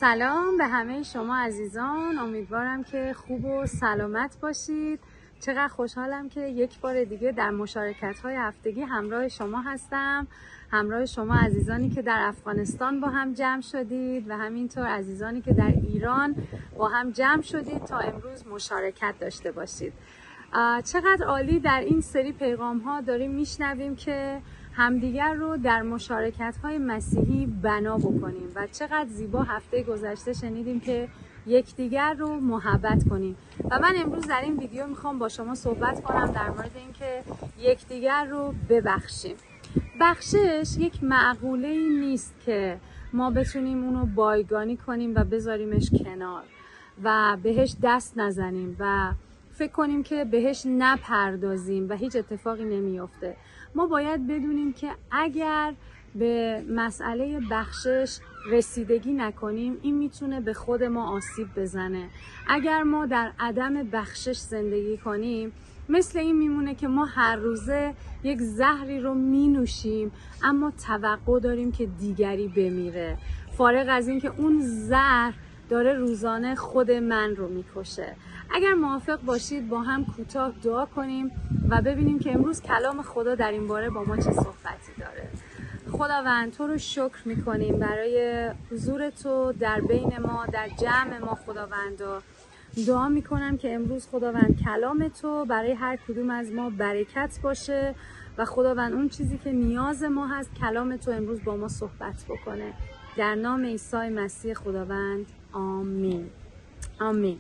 سلام به همه شما عزیزان، امیدوارم که خوب و سلامت باشید. چقدر خوشحالم که یک بار دیگه در مشارکت‌های هفتگی همراه شما هستم، همراه شما عزیزانی که در افغانستان با هم جمع شدید و همینطور عزیزانی که در ایران با هم جمع شدید تا امروز مشارکت داشته باشید. چقدر عالی در این سری پیغام ها داریم میشنویم که همدیگر رو در مشارکت‌های مسیحی بنا بکنیم و چقدر زیبا هفته گذشته شنیدیم که یکدیگر رو محبت کنیم و من امروز در این ویدیو میخوام با شما صحبت کنم در مورد اینکه یکدیگر رو ببخشیم. بخشش یک معقوله‌ای نیست که ما بتونیم اونو بایگانی کنیم و بذاریمش کنار و بهش دست نزنیم و فکر کنیم که بهش نپردازیم و هیچ اتفاقی نمیفته. ما باید بدونیم که اگر به مسئله بخشش رسیدگی نکنیم این میتونه به خود ما آسیب بزنه. اگر ما در عدم بخشش زندگی کنیم مثل این میمونه که ما هر روزه یک زهری رو مینوشیم اما توقع داریم که دیگری بمیره، فارغ از این که اون زهر داره روزانه خود من رو میکشه. اگر موافق باشید با هم کوتاه دعا کنیم و ببینیم که امروز کلام خدا در این باره با ما چه صحبتی داره. خداوند تو رو شکر میکنیم برای حضور تو در بین ما، در جمع ما. خداوند دعا میکنم که امروز خداوند کلام تو برای هر کدوم از ما برکت باشه و خداوند اون چیزی که نیاز ما هست کلام تو امروز با ما صحبت بکنه. در نام عیسی مسیح خداوند، آمین. آمین.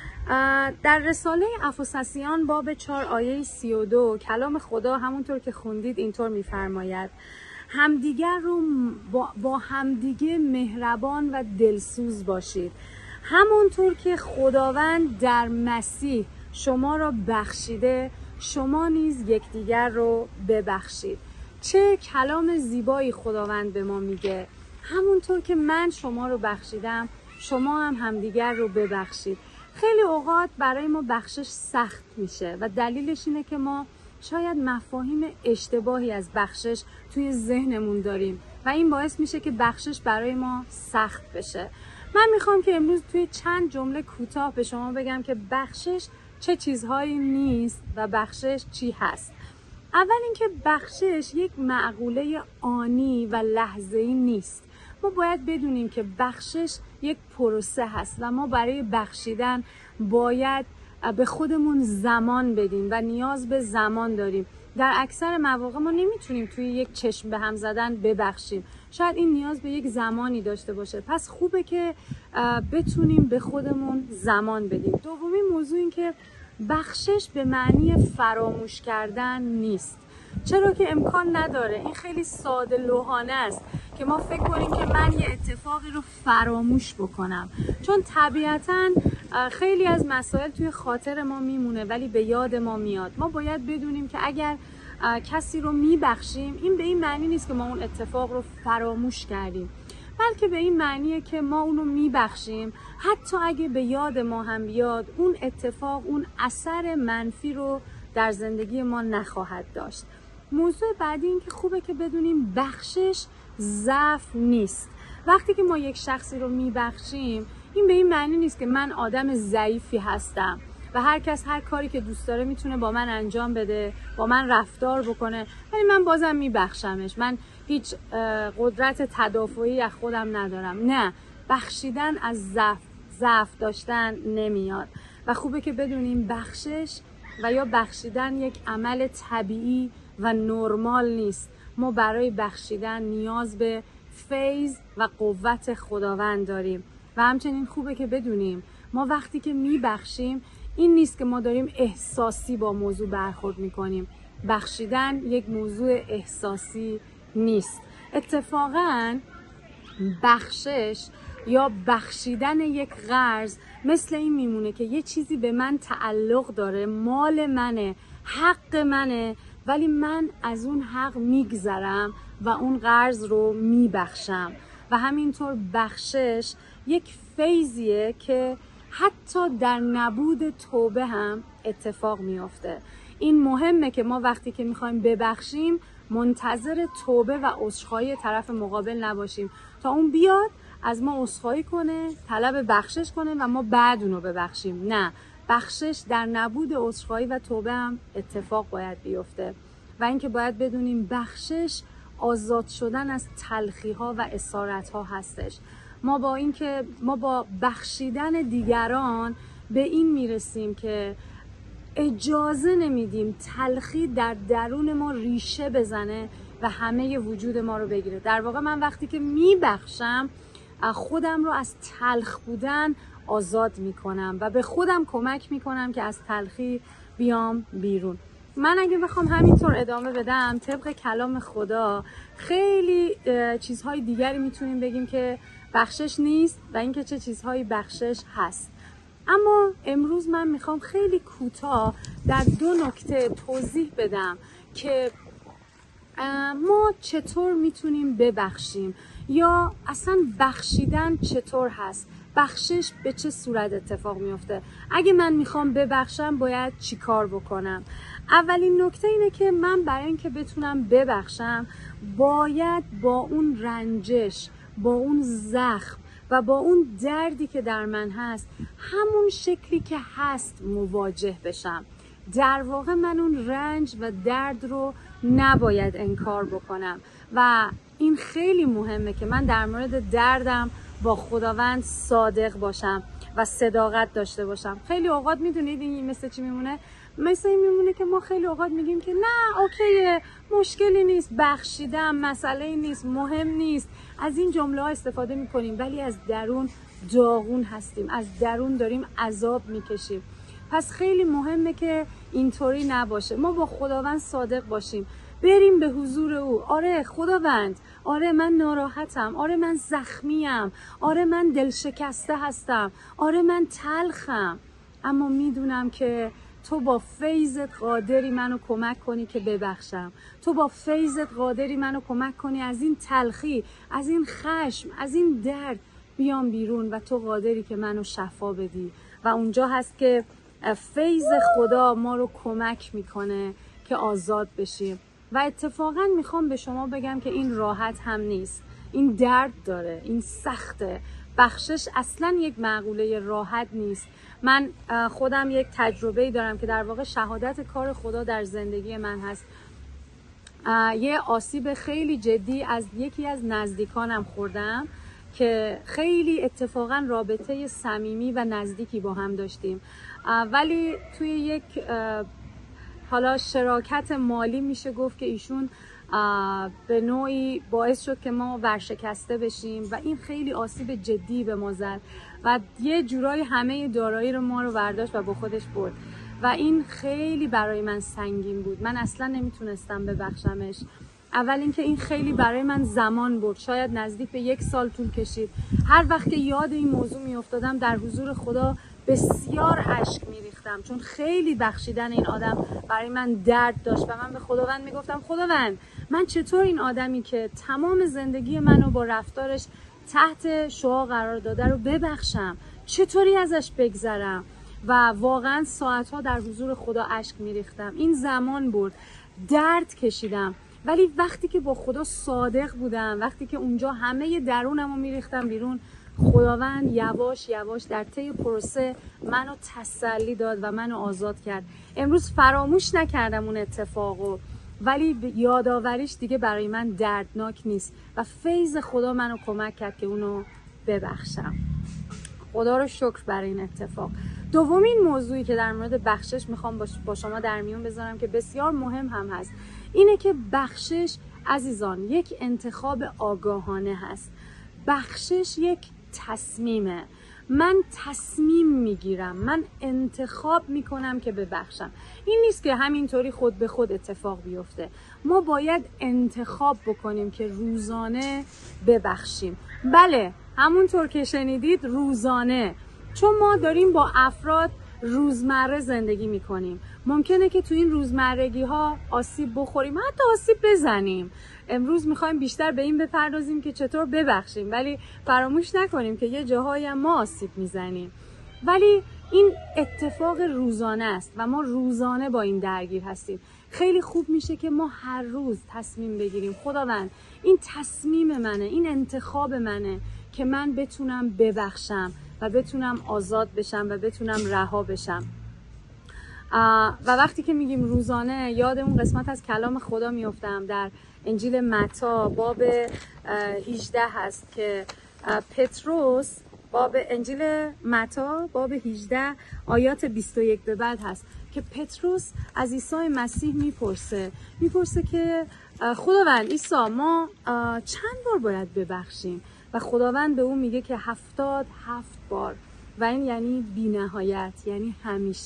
در رساله افسسیان باب 4 آیه 32 کلام خدا همونطور که خوندید اینطور میفرماید: همدیگر رو با همدیگه مهربان و دلسوز باشید، همونطور که خداوند در مسیح شما را بخشیده شما نیز یکدیگر رو ببخشید. چه کلام زیبایی خداوند به ما میگه. همونطور که من شما رو بخشیدم شما هم همدیگر رو ببخشید. خیلی اوقات برای ما بخشش سخت میشه و دلیلش اینه که ما شاید مفاهیم اشتباهی از بخشش توی ذهنمون داریم و این باعث میشه که بخشش برای ما سخت بشه. من میخوام که امروز توی چند جمله کوتاه به شما بگم که بخشش چه چیزهایی نیست و بخشش چی هست. اول اینکه بخشش یک معقوله آنی و لحظه‌ای نیست. ما باید بدونیم که بخشش یک پروسه هست و ما برای بخشیدن باید به خودمون زمان بدیم و نیاز به زمان داریم. در اکثر مواقع ما نمیتونیم توی یک چشم به هم زدن ببخشیم. شاید این نیاز به یک زمانی داشته باشه. پس خوبه که بتونیم به خودمون زمان بدیم. دومی موضوع این که بخشش به معنی فراموش کردن نیست. چرا که امکان نداره. این خیلی ساده لوحانه است که ما فکر کنیم که من یه اتفاقی رو فراموش بکنم، چون طبیعتاً خیلی از مسائل توی خاطر ما میمونه ولی به یاد ما میاد. ما باید بدونیم که اگر کسی رو میبخشیم این به این معنی نیست که ما اون اتفاق رو فراموش کردیم، بلکه به این معنیه که ما اونو میبخشیم حتی اگه به یاد ما هم بیاد اون اتفاق اون اثر منفی رو در زندگی ما نخواهد داشت. موضوع بعدی این که خوبه که بدونیم بخشش ضعف نیست. وقتی که ما یک شخصی رو میبخشیم این به این معنی نیست که من آدم ضعیفی هستم و هر کس هر کاری که دوست داره میتونه با من انجام بده، با من رفتار بکنه ولی من بازم میبخشمش، من هیچ قدرت تدافعی از خودم ندارم. نه، بخشیدن از ضعف داشتن نمیاد و خوبه که بدونیم بخشش و یا بخشیدن یک عمل طبیعی و نرمال نیست. ما برای بخشیدن نیاز به فیض و قوت خداوند داریم و همچنین خوبه که بدونیم ما وقتی که میبخشیم این نیست که ما داریم احساسی با موضوع برخورد میکنیم. بخشیدن یک موضوع احساسی نیست. اتفاقاً بخشش یا بخشیدن یک قرض مثل این میمونه که یه چیزی به من تعلق داره، مال منه، حق منه، ولی من از اون حق میگذرم و اون قرض رو میبخشم. و همینطور بخشش یک فیضیه که حتی در نبود توبه هم اتفاق میافته. این مهمه که ما وقتی که میخوایم ببخشیم منتظر توبه و عذرخواهی طرف مقابل نباشیم تا اون بیاد از ما عذرخواهی کنه، طلب بخشش کنه و ما بعد اونو ببخشیم. نه، بخشش در نبود عذرخواهی و توبه هم اتفاق باید بیفته. و اینکه باید بدونیم بخشش آزاد شدن از تلخی ها و اسارت ها هستش. ما با بخشیدن دیگران به این میرسیم که اجازه نمیدیم تلخی در درون ما ریشه بزنه و همه وجود ما رو بگیره. در واقع من وقتی که میبخشم خودم رو از تلخ بودن آزاد میکنم و به خودم کمک میکنم که از تلخی بیام بیرون. من اگه بخوام همینطور ادامه بدم طبق کلام خدا، خیلی چیزهای دیگری میتونیم بگیم که بخشش نیست و اینکه چه چیزهایی بخشش هست. اما امروز من میخوام خیلی کوتاه در 2 نکته توضیح بدم که ما چطور میتونیم ببخشیم یا اصلا بخشیدن چطور هست، بخشش به چه صورت اتفاق میفته. اگه من میخوام ببخشم باید چی کار بکنم؟ اولین نکته اینه که من برای اینکه بتونم ببخشم باید با اون رنجش، با اون زخم و با اون دردی که در من هست همون شکلی که هست مواجه بشم. در واقع من اون رنج و درد رو نباید انکار بکنم و این خیلی مهمه که من در مورد دردم با خداوند صادق باشم و صداقت داشته باشم. خیلی اوقات میدونید این مثل چی میمونه؟ مثل این میمونه که ما خیلی اوقات میگیم که نه اوکیه، مشکلی نیست، بخشیدم، مسئله نیست، مهم نیست. از این جمله ها استفاده میکنیم ولی از درون داغون هستیم، از درون داریم عذاب میکشیم. پس خیلی مهمه که اینطوری نباشه. ما با خداوند صادق باشیم، بریم به حضور او. آره خداوند، آره من ناراحتم، آره من زخمیم، آره من دلشکسته هستم، آره من تلخم، اما میدونم که تو با فیضت قادری منو کمک کنی که ببخشم. تو با فیضت قادری منو کمک کنی از این تلخی، از این خشم، از این درد بیام بیرون و تو قادری که منو شفا بدی. و اونجا هست که فیض خدا ما رو کمک میکنه که آزاد بشیم. و اتفاقا میخوام به شما بگم که این راحت هم نیست، این درد داره، این سخته. بخشش اصلا یک معقوله راحت نیست. من خودم یک تجربه‌ای دارم که در واقع شهادت کار خدا در زندگی من هست. یه آسیب خیلی جدی از یکی از نزدیکانم خوردم که خیلی اتفاقا رابطه صمیمی و نزدیکی با هم داشتیم، ولی توی یک حالا شراکت مالی میشه گفت که ایشون به نوعی باعث شد که ما ورشکسته بشیم و این خیلی آسیب جدی به ما زد و یه جورایی همه دارایی رو ما رو برداشت و با خودش برد و این خیلی برای من سنگین بود. من اصلا نمیتونستم ببخشمش. اول اینکه این خیلی برای من زمان برد، شاید نزدیک به 1 سال طول کشید. هر وقت که یاد این موضوع میافتادم در حضور خدا بسیار اشک میریختم، چون خیلی بخشیدن این آدم برای من درد داشت و من به خداوند میگفتم خداوند من چطور این آدمی که تمام زندگی منو با رفتارش تحت شعاع قرار داده رو ببخشم، چطوری ازش بگذرم؟ و واقعا ساعتها در حضور خدا اشک میریختم. این زمان برد، درد کشیدم، ولی وقتی که با خدا صادق بودم، وقتی که اونجا همه درونم رو میریختم بیرون، خداوند یواش یواش در طی پروسه منو تسلی داد و منو آزاد کرد. امروز فراموش نکردم اون اتفاقو، ولی یادآوریش دیگه برای من دردناک نیست و فیض خدا منو کمک کرد که اونو ببخشم. خدا رو شکر برای این اتفاق. دومین موضوعی که در مورد بخشش میخوام با شما در میون بذارم که بسیار مهم هم هست، اینه که بخشش عزیزان یک انتخاب آگاهانه هست. بخشش یک تصمیمه. من تصمیم میگیرم، من انتخاب میکنم که ببخشم. این نیست که همینطوری خود به خود اتفاق بیفته. ما باید انتخاب بکنیم که روزانه ببخشیم. بله، همونطور که شنیدید روزانه، چون ما داریم با افراد روزمره زندگی میکنیم. ممکنه که تو این روزمرگی ها آسیب بخوریم، حتی آسیب بزنیم. امروز میخوایم بیشتر به این بپردازیم که چطور ببخشیم، ولی فراموش نکنیم که یه جاهایی هم ما آسیب میزنیم. ولی این اتفاق روزانه است و ما روزانه با این درگیر هستیم. خیلی خوب میشه که ما هر روز تصمیم بگیریم خداوند این تصمیم منه، این انتخاب منه که من بتونم ببخشم و بتونم آزاد بشم و بتونم رها بشم. و وقتی که میگیم روزانه، یاد اون قسمت از کلام خدا میافتم در انجیل متی باب 18 هست که پتروس، باب انجیل متی باب 18 آیات 21 به بعد هست که پتروس از عیسی مسیح میپرسه که خداوند عیسی، ما چند بار باید ببخشیم؟ و خداوند به اون میگه که 77 بار. و این یعنی بی نهایت، یعنی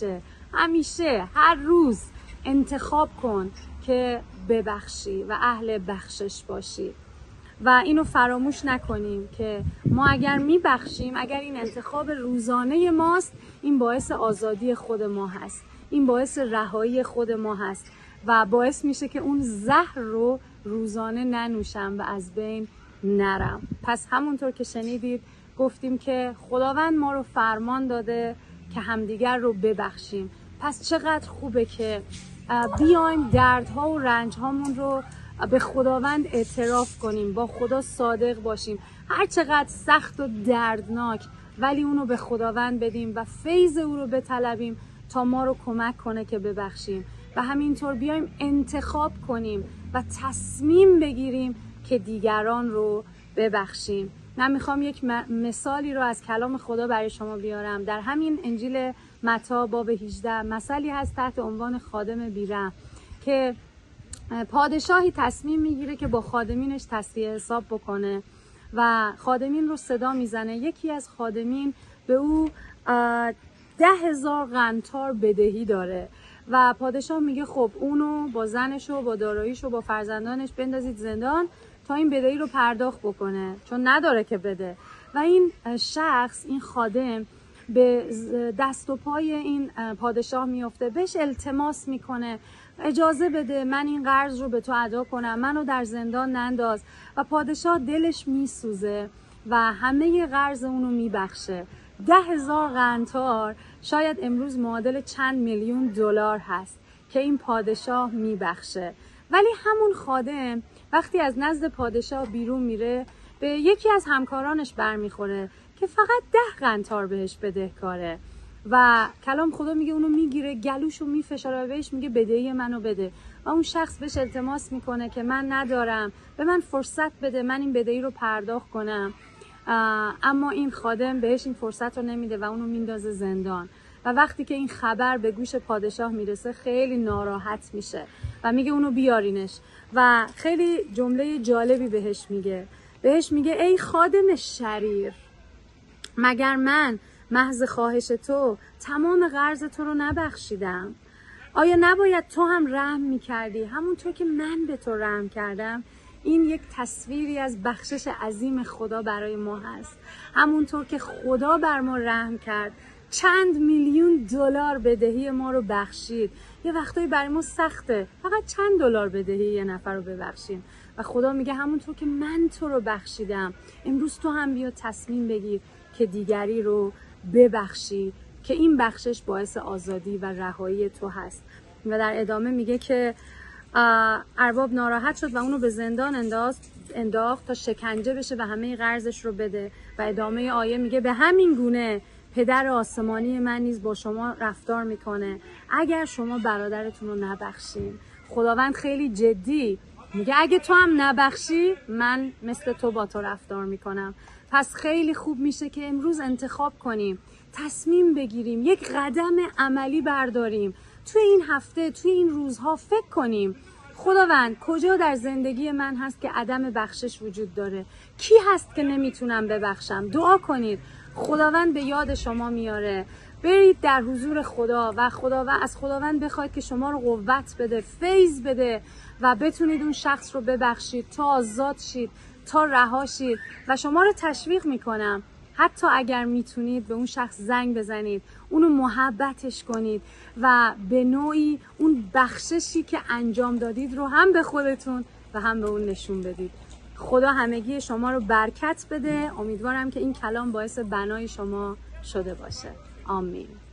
همیشه هر روز انتخاب کن که ببخشی و اهل بخشش باشی. و اینو فراموش نکنیم که ما اگر میبخشیم، اگر این انتخاب روزانه ماست، این باعث آزادی خود ما هست، این باعث رهایی خود ما هست و باعث میشه که اون زهر رو روزانه ننوشم و از بین نرم. پس همونطور که شنیدید گفتیم که خداوند ما رو فرمان داده که همدیگر رو ببخشیم. پس چقدر خوبه که بیایم دردها و رنجهامون رو به خداوند اعتراف کنیم، با خدا صادق باشیم، هر چقدر سخت و دردناک، ولی اونو به خداوند بدیم و فیض او رو بطلبیم تا ما رو کمک کنه که ببخشیم. و همینطور بیایم انتخاب کنیم و تصمیم بگیریم که دیگران رو ببخشیم. من میخوام یک مثالی رو از کلام خدا برای شما بیارم. در همین انجیل متی باب 18 مثالی هست تحت عنوان خادم بی‌رحم که پادشاهی تصمیم میگیره که با خادمینش تصفیه حساب بکنه و خادمین رو صدا میزنه. یکی از خادمین به او 10,000 قنطار بدهی داره و پادشاه میگه خب اونو با زنش و با داراییش و با فرزندانش بندازید زندان تا این بدهی رو پرداخت بکنه، چون نداره که بده. و این شخص، این خادم، به دست و پای این پادشاه میفته، بهش التماس میکنه اجازه بده من این قرض رو به تو ادا کنم، منو در زندان ننداز. و پادشاه دلش میسوزه و همه قرض اونو میبخشه. 10,000 قنطار شاید امروز معادل چند میلیون دلار هست که این پادشاه میبخشه. ولی همون خادم وقتی از نزد پادشاه بیرون میره، به یکی از همکارانش برمیخوره که فقط 10 قنطار بهش بدهکاره و کلام خدا میگه اونو میگیره، گلوشو میفشاره و بهش میگه بدهی منو بده. و اون شخص بهش التماس میکنه که من ندارم، به من فرصت بده من این بدهی رو پرداخت کنم. اما این خادم بهش این فرصت رو نمیده و اونو میندازه زندان. و وقتی که این خبر به گوش پادشاه میرسه خیلی ناراحت میشه و میگه اونو بیارینش. و خیلی جمله جالبی بهش میگه ای خادم شریر، مگر من محض خواهش تو تمام قرض تو رو نبخشیدم؟ آیا نباید تو هم رحم میکردی همونطور که من به تو رحم کردم؟ این یک تصویری از بخشش عظیم خدا برای ما هست. همونطور که خدا بر ما رحم کرد، چند میلیون دلار بدهی ما رو بخشید. یه وقتایی برای ما سخته فقط چند دلار بدهی یه نفر رو ببخشیم و خدا میگه همونطور که من تو رو بخشیدم، امروز تو هم بیا تصمیم بگیر که دیگری رو ببخشی، که این بخشش باعث آزادی و رهایی تو هست. و در ادامه میگه که ارباب ناراحت شد و اونو به زندان انداخت تا شکنجه بشه و همه قرضش رو بده. و ادامه آیه میگه به همین گونه پدر آسمانی من نیز با شما رفتار میکنه اگر شما برادرتون رو نبخشین. خداوند خیلی جدی میگه اگه تو هم نبخشی من مثل تو با تو رفتار میکنم. پس خیلی خوب میشه که امروز انتخاب کنیم، تصمیم بگیریم، یک قدم عملی برداریم. توی این هفته، توی این روزها فکر کنیم خداوند کجا در زندگی من هست که عدم بخشش وجود داره؟ کی هست که نمیتونم ببخشم؟ دعا کنید، خداوند به یاد شما میاره. برید در حضور خدا و از خداوند بخواید که شما رو قوت بده، فیض بده و بتونید اون شخص رو ببخشید تا آزاد شید، تا رها شید. و شما رو تشویق میکنم حتی اگر میتونید به اون شخص زنگ بزنید، اونو محبتش کنید و به نوعی اون بخششی که انجام دادید رو هم به خودتون و هم به اون نشون بدید. خدا همگی شما رو برکت بده. امیدوارم که این کلام باعث بنای شما شده باشه. آمین.